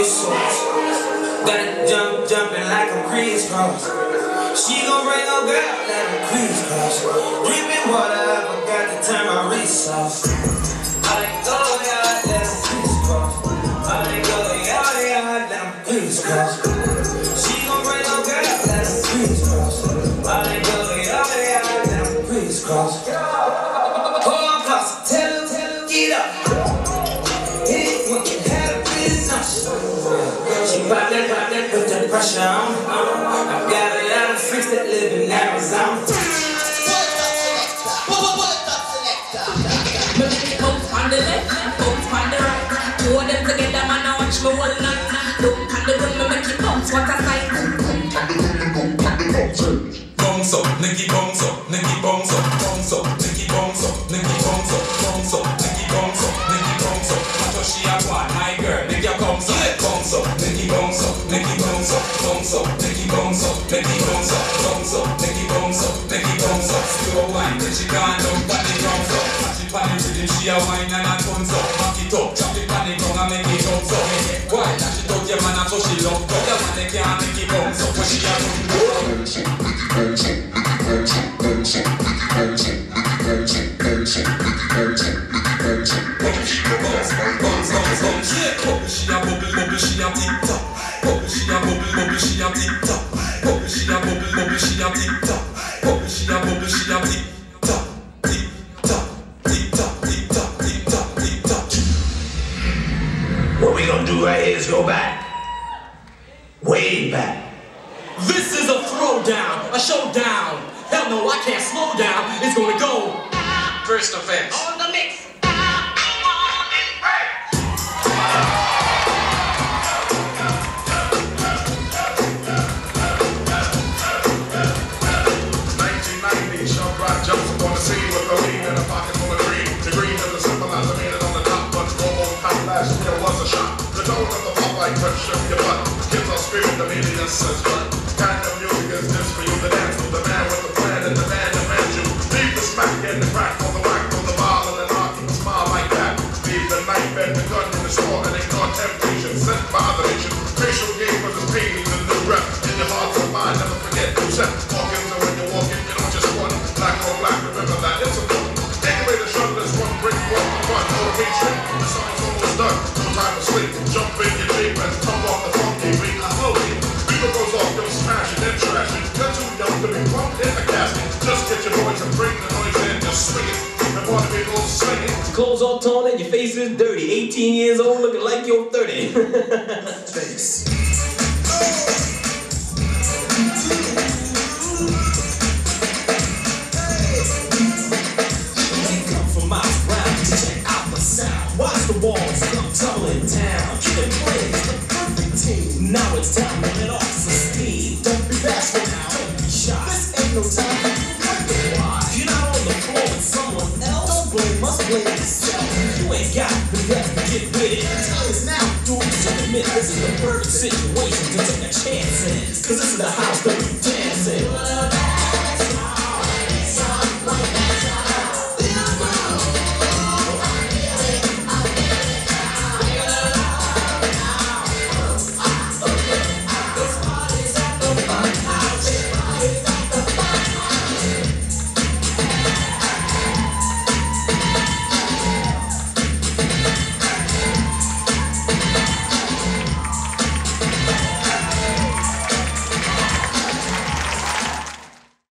sauce. Got it jumping like I'm crisscross. She gon' bring her girl, let him crisscross. Dripping water, I forgot to turn my wrist off. I let go, yeah, let him crisscross. I let go, yeah, let him crisscross. She gon' bring her girl, let him crisscross. I let go, yeah, let him crisscross. Call on Casa, tell him, get up. Hit what can have a business. She pop that, put that pressure on. I got a lot of freaks that live in Arizona. Folks on the left, folks on the right. Two of them together, man, I watch me all night. Look at the room, me make it bounce, what a sight. Bounce up, Nicky bounce up, Nicky bounce up, bounce up, Nicky bounce up, Nicky bounce up, bounce up, Nicky bounce up, Nicky bounce up. That's what she a want, my girl, Nicky bounce up, bounce up, Nicky bounce up, Nicky bounce up, bounce up, Nicky bounce up, Nicky bounce up, bounce up, Nicky bounce up, Nicky bounce up. Slow wine, then she gone down, body bounce up. Catch it on the rhythm, she a wine and a tons up. Back it up, chop it on the ground and make it bounce up. Why? That she told your man, so she love up. Your man, they can't make it bounce up, when she a bounce up. She a bubble, she a tick tock. She a bubble, she a tick tock. She a bubble, she a tick tock. She a bubble, she a tick tock. Tick tock, tick tock, tick tock, tick tock, tick tock. What we gonna do right here is go back. Way back. This is a throwdown, a showdown. Hell no, I can't slow down. It's gonna go. First offense. On the mix. Jumps up on the scene with a lean and a pocket full of green. The green is a symbolizer made it on the top, but roll on top last year was a shot. The tone of the pop like touch of your butt. Kids are screaming, the media says what kind of music is this for you to dance to? The man with the plan and the man demands you. Leave the smack and the crack on the whack on the ball and then rock and smile like that. Leave the knife and the gun in the store and ignore temptation sent by the nation. Facial game with his paintings and new rep. In your heart and mind, never forget who set. Walking so when you're walking, you don't just want black on black, remember that it's a book. Take away the shuttle, there's one brick, walk the front, no hatred. The song's almost done, no time to sleep. Jump in your jeep and pump off the funky beat. I hold it. People goes off, don't smash it, then trash it. You're too young to be pumped in the casket. Just get your voice and bring the noise in, just swing it. And want to be a little swinging. Clothes all torn and your face is dirty. 18 years old looking like you're 30. Face. Watch the walls come tumbling down. Keep it playing, the perfect team. Now it's time to let off some steam. Don't be bashful now, don't be shy. This ain't no time for you wonder why. You're not on the floor with someone else. Don't blame us, blame yourself. You ain't got the best to get with it. Tell us now, dude, to admit this is the perfect situation to take a chance in. Cause this is the house that we dance in.